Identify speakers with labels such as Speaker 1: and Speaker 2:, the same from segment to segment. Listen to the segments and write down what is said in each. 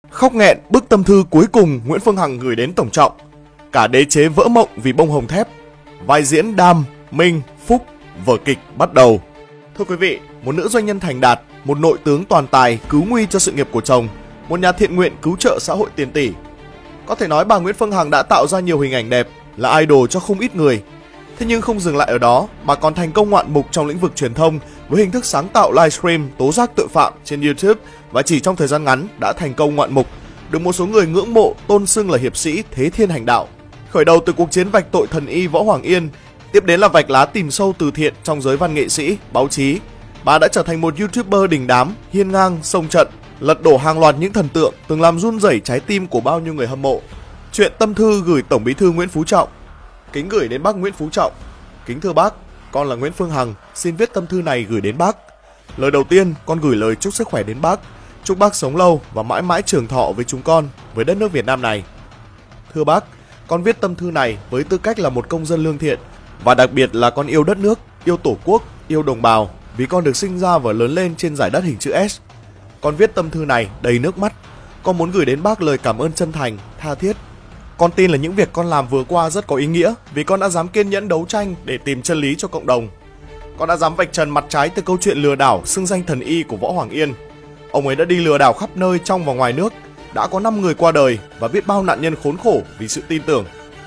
Speaker 1: Khóc nghẹn bức tâm thư cuối cùng Nguyễn Phương Hằng gửi đến Tổng Trọng. Cả đế chế vỡ mộng vì bông hồng thép. Vai diễn Đam, Minh, Phúc, vở kịch bắt đầu. Thưa quý vị, một nữ doanh nhân thành đạt, một nội tướng toàn tài cứu nguy cho sự nghiệp của chồng, một nhà thiện nguyện cứu trợ xã hội tiền tỷ. Có thể nói bà Nguyễn Phương Hằng đã tạo ra nhiều hình ảnh đẹp, là idol cho không ít người. Thế nhưng không dừng lại ở đó, mà còn thành công ngoạn mục trong lĩnh vực truyền thông với hình thức sáng tạo livestream tố giác tội phạm trên YouTube, và chỉ trong thời gian ngắn đã thành công ngoạn mục, được một số người ngưỡng mộ tôn xưng là hiệp sĩ thế thiên hành đạo. Khởi đầu từ cuộc chiến vạch tội thần y Võ Hoàng Yên, tiếp đến là vạch lá tìm sâu từ thiện trong giới văn nghệ sĩ, báo chí. Bà đã trở thành một YouTuber đình đám, hiên ngang, xông trận, lật đổ hàng loạt những thần tượng từng làm run rẩy trái tim của bao nhiêu người hâm mộ. Chuyện tâm thư gửi Tổng Bí thư Nguyễn Phú Trọng. Kính gửi đến bác Nguyễn Phú Trọng. Kính thưa bác, con là Nguyễn Phương Hằng, xin viết tâm thư này gửi đến bác. Lời đầu tiên, con gửi lời chúc sức khỏe đến bác. Chúc bác sống lâu và mãi mãi trường thọ với chúng con, với đất nước Việt Nam này. Thưa bác, con viết tâm thư này với tư cách là một công dân lương thiện, và đặc biệt là con yêu đất nước, yêu tổ quốc, yêu đồng bào, vì con được sinh ra và lớn lên trên giải đất hình chữ S. Con viết tâm thư này đầy nước mắt. Con muốn gửi đến bác lời cảm ơn chân thành, tha thiết. Con tin là những việc con làm vừa qua rất có ý nghĩa, vì con đã dám kiên nhẫn đấu tranh để tìm chân lý cho cộng đồng. Con đã dám vạch trần mặt trái từ câu chuyện lừa đảo xưng danh thần y của Võ Hoàng Yên. Ông ấy đã đi lừa đảo khắp nơi trong và ngoài nước, đã có 5 người qua đời và biết bao nạn nhân khốn khổ vì sự tin tưởng.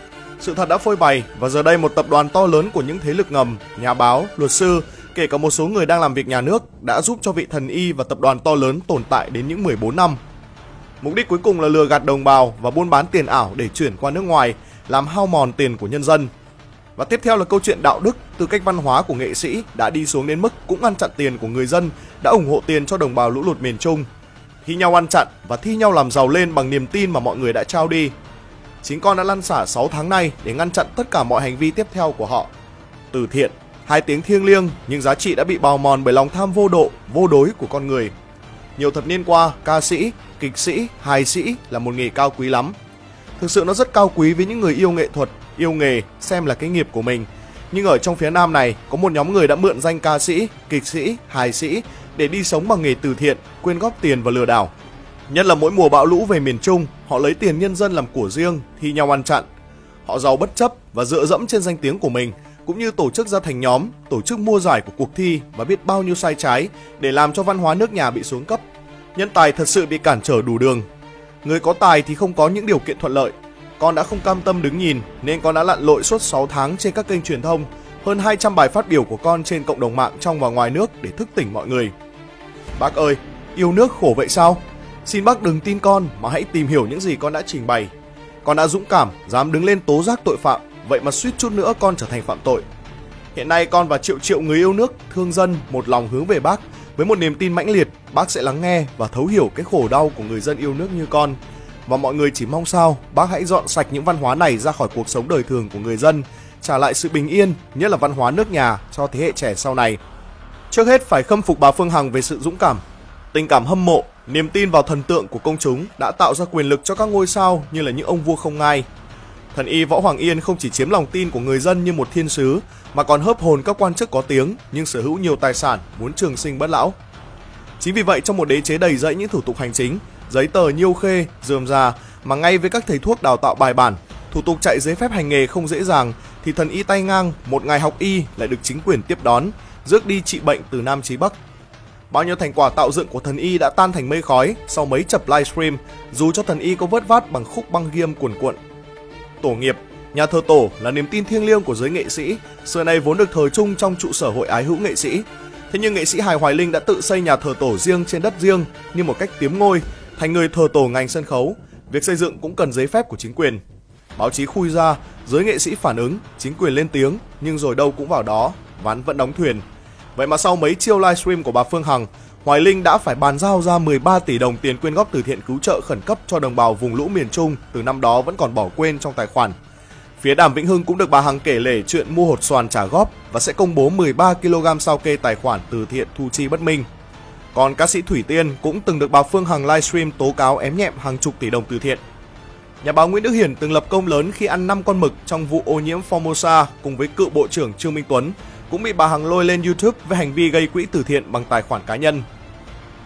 Speaker 1: Sự thật đã phơi bày, và giờ đây một tập đoàn to lớn của những thế lực ngầm, nhà báo, luật sư, kể cả một số người đang làm việc nhà nước đã giúp cho vị thần y và tập đoàn to lớn tồn tại đến những 14 năm. Mục đích cuối cùng là lừa gạt đồng bào và buôn bán tiền ảo để chuyển qua nước ngoài, làm hao mòn tiền của nhân dân. Và tiếp theo là câu chuyện đạo đức, tư cách văn hóa của nghệ sĩ đã đi xuống đến mức cũng ngăn chặn tiền của người dân đã ủng hộ tiền cho đồng bào lũ lụt miền Trung. Thi nhau ăn chặn và thi nhau làm giàu lên bằng niềm tin mà mọi người đã trao đi. Chính con đã lăn xả 6 tháng nay để ngăn chặn tất cả mọi hành vi tiếp theo của họ. Từ thiện, hai tiếng thiêng liêng, nhưng giá trị đã bị bào mòn bởi lòng tham vô độ, vô đối của con người. Nhiều thập niên qua, ca sĩ, kịch sĩ, hài sĩ là một nghề cao quý lắm. Thực sự nó rất cao quý với những người yêu nghệ thuật, yêu nghề, xem là cái nghiệp của mình. Nhưng ở trong phía Nam này, có một nhóm người đã mượn danh ca sĩ, kịch sĩ, hài sĩ để đi sống bằng nghề từ thiện, quyên góp tiền và lừa đảo. Nhất là mỗi mùa bão lũ về miền Trung, họ lấy tiền nhân dân làm của riêng, thi nhau ăn chặn. Họ giàu bất chấp và dựa dẫm trên danh tiếng của mình, cũng như tổ chức ra thành nhóm, tổ chức mua giải của cuộc thi và biết bao nhiêu sai trái để làm cho văn hóa nước nhà bị xuống cấp. Nhân tài thật sự bị cản trở đủ đường. Người có tài thì không có những điều kiện thuận lợi. Con đã không cam tâm đứng nhìn nên con đã lặn lội suốt 6 tháng trên các kênh truyền thông, hơn 200 bài phát biểu của con trên cộng đồng mạng trong và ngoài nước để thức tỉnh mọi người. Bác ơi, yêu nước khổ vậy sao? Xin bác đừng tin con mà hãy tìm hiểu những gì con đã trình bày. Con đã dũng cảm, dám đứng lên tố giác tội phạm, vậy mà suýt chút nữa con trở thành phạm tội. Hiện nay con và triệu triệu người yêu nước, thương dân một lòng hướng về bác với một niềm tin mãnh liệt. Bác sẽ lắng nghe và thấu hiểu cái khổ đau của người dân yêu nước như con. Và mọi người chỉ mong sao bác hãy dọn sạch những văn hóa này ra khỏi cuộc sống đời thường của người dân, trả lại sự bình yên, nhất là văn hóa nước nhà cho thế hệ trẻ sau này. Trước hết phải khâm phục bà Phương Hằng về sự dũng cảm, tình cảm hâm mộ, niềm tin vào thần tượng của công chúng đã tạo ra quyền lực cho các ngôi sao như là những ông vua không ngai. Thần y Võ Hoàng Yên không chỉ chiếm lòng tin của người dân như một thiên sứ, mà còn hớp hồn các quan chức có tiếng nhưng sở hữu nhiều tài sản, muốn trường sinh bất lão. Chính vì vậy, trong một đế chế đầy dẫy những thủ tục hành chính, giấy tờ nhiêu khê, rườm rà, mà ngay với các thầy thuốc đào tạo bài bản, thủ tục chạy giấy phép hành nghề không dễ dàng, thì thần y tay ngang một ngày học y lại được chính quyền tiếp đón, rước đi trị bệnh từ Nam chí Bắc. Bao nhiêu thành quả tạo dựng của thần y đã tan thành mây khói sau mấy chập livestream, dù cho thần y có vớt vát bằng khúc băng ghiêm cuồn cuộn. Tổ nghiệp, nhà thờ tổ là niềm tin thiêng liêng của giới nghệ sĩ, xưa nay vốn được thờ chung trong trụ sở Hội Ái Hữu Nghệ Sĩ. Thế nhưng nghệ sĩ Hải Hoài Linh đã tự xây nhà thờ tổ riêng trên đất riêng như một cách tiếm ngôi, thành người thờ tổ ngành sân khấu. Việc xây dựng cũng cần giấy phép của chính quyền. Báo chí khui ra, giới nghệ sĩ phản ứng, chính quyền lên tiếng, nhưng rồi đâu cũng vào đó, ván vẫn đóng thuyền. Vậy mà sau mấy chiêu livestream của bà Phương Hằng, Hoài Linh đã phải bàn giao ra 13 tỷ đồng tiền quyên góp từ thiện cứu trợ khẩn cấp cho đồng bào vùng lũ miền Trung từ năm đó vẫn còn bỏ quên trong tài khoản. Phía Đàm Vĩnh Hưng cũng được bà Hằng kể lể chuyện mua hột xoàn trả góp và sẽ công bố 13 kg sao kê tài khoản từ thiện thu chi bất minh. Còn ca sĩ Thủy Tiên cũng từng được bà Phương Hằng livestream tố cáo ém nhẹm hàng chục tỷ đồng từ thiện. Nhà báo Nguyễn Đức Hiển từng lập công lớn khi ăn 5 con mực trong vụ ô nhiễm Formosa cùng với cựu Bộ trưởng Trương Minh Tuấn, cũng bị bà Hằng lôi lên YouTube với hành vi gây quỹ từ thiện bằng tài khoản cá nhân.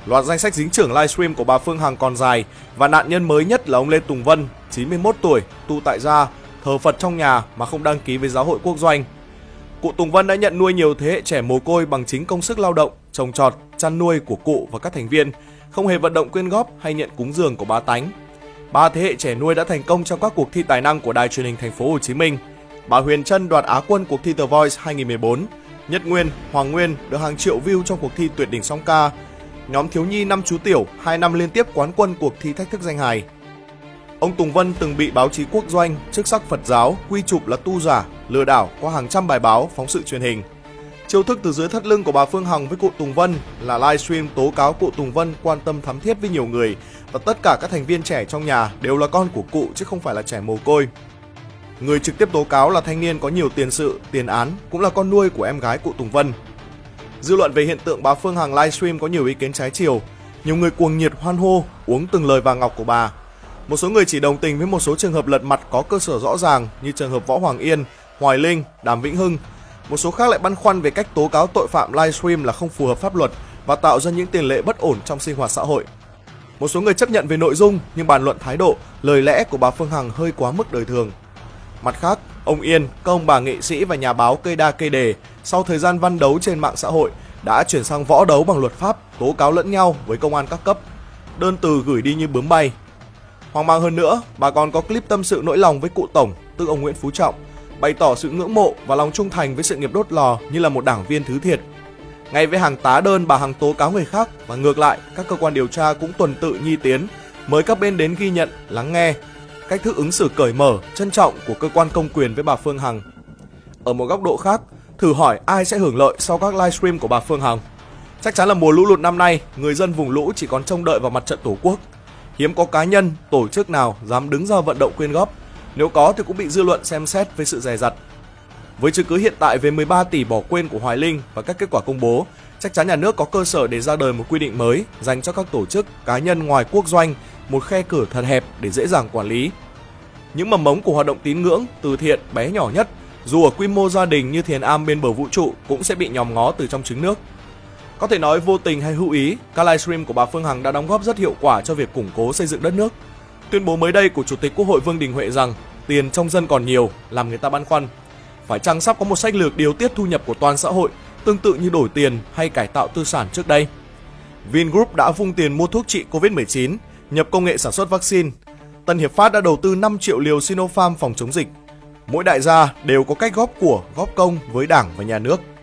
Speaker 1: Loạt danh sách dính chưởng livestream của bà Phương Hằng còn dài và nạn nhân mới nhất là ông Lê Tùng Vân, 91 tuổi, tu tại gia, thờ Phật trong nhà mà không đăng ký với Giáo hội Quốc doanh. Cụ Tùng Vân đã nhận nuôi nhiều thế hệ trẻ mồ côi bằng chính công sức lao động, trồng trọt, chăn nuôi của cụ và các thành viên, không hề vận động quyên góp hay nhận cúng dường của bá tánh. 3 thế hệ trẻ nuôi đã thành công trong các cuộc thi tài năng của Đài Truyền hình Thành phố Hồ Chí Minh. Bà Huyền Trân đoạt Á quân cuộc thi The Voice 2014, Nhất Nguyên, Hoàng Nguyên được hàng triệu view trong cuộc thi Tuyệt đỉnh song ca. Nhóm thiếu nhi năm chú tiểu 2 năm liên tiếp quán quân cuộc thi Thách thức danh hài. Ông Tùng Vân từng bị báo chí quốc doanh, chức sắc Phật giáo quy chụp là tu giả, lừa đảo qua hàng trăm bài báo, phóng sự truyền hình. Chiêu thức từ dưới thắt lưng của bà Phương Hằng với cụ Tùng Vân là livestream tố cáo cụ Tùng Vân quan tâm thắm thiết với nhiều người và tất cả các thành viên trẻ trong nhà đều là con của cụ chứ không phải là trẻ mồ côi. Người trực tiếp tố cáo là thanh niên có nhiều tiền sự, tiền án, cũng là con nuôi của em gái cụ Tùng Vân. Dư luận về hiện tượng bà Phương Hằng livestream có nhiều ý kiến trái chiều. Nhiều người cuồng nhiệt hoan hô, uống từng lời vàng ngọc của bà. Một số người chỉ đồng tình với một số trường hợp lật mặt có cơ sở rõ ràng như trường hợp Võ Hoàng Yên, Hoài Linh, Đàm Vĩnh Hưng. Một số khác lại băn khoăn về cách tố cáo tội phạm livestream là không phù hợp pháp luật và tạo ra những tiền lệ bất ổn trong sinh hoạt xã hội. Một số người chấp nhận về nội dung nhưng bàn luận thái độ, lời lẽ của bà Phương Hằng hơi quá mức đời thường. Mặt khác, ông Yên, các ông bà nghệ sĩ và nhà báo cây đa cây đề sau thời gian văn đấu trên mạng xã hội đã chuyển sang võ đấu bằng luật pháp, tố cáo lẫn nhau với công an các cấp. Đơn từ gửi đi như bướm bay. Hoang mang hơn nữa, bà còn có clip tâm sự nỗi lòng với cụ Tổng, tức ông Nguyễn Phú Trọng, bày tỏ sự ngưỡng mộ và lòng trung thành với sự nghiệp đốt lò như là một đảng viên thứ thiệt. Ngay với hàng tá đơn bà Hằng tố cáo người khác và ngược lại, các cơ quan điều tra cũng tuần tự nhi tiến, mời các bên đến ghi nhận, lắng nghe. Cách thức ứng xử cởi mở, trân trọng của cơ quan công quyền với bà Phương Hằng. Ở một góc độ khác, thử hỏi ai sẽ hưởng lợi sau các livestream của bà Phương Hằng? Chắc chắn là mùa lũ lụt năm nay, người dân vùng lũ chỉ còn trông đợi vào mặt trận Tổ quốc. Hiếm có cá nhân, tổ chức nào dám đứng ra vận động quyên góp. Nếu có thì cũng bị dư luận xem xét với sự dè dặt. Với chứng cứ hiện tại về 13 tỷ bỏ quên của Hoài Linh và các kết quả công bố, chắc chắn nhà nước có cơ sở để ra đời một quy định mới dành cho các tổ chức, cá nhân ngoài quốc doanh, một khe cửa thật hẹp để dễ dàng quản lý. Những mầm mống của hoạt động tín ngưỡng, từ thiện bé nhỏ nhất, dù ở quy mô gia đình như thiền am bên bờ vũ trụ cũng sẽ bị nhòm ngó từ trong trứng nước. Có thể nói vô tình hay hữu ý, các livestream của bà Phương Hằng đã đóng góp rất hiệu quả cho việc củng cố xây dựng đất nước. Tuyên bố mới đây của Chủ tịch Quốc hội Vương Đình Huệ rằng tiền trong dân còn nhiều làm người ta băn khoăn. Phải chăng sắp có một sách lược điều tiết thu nhập của toàn xã hội tương tự như đổi tiền hay cải tạo tư sản trước đây? Vingroup đã vung tiền mua thuốc trị Covid-19, nhập công nghệ sản xuất vaccine. Tân Hiệp Phát đã đầu tư 5 triệu liều Sinopharm phòng chống dịch. Mỗi đại gia đều có cách góp của, góp công với Đảng và Nhà nước.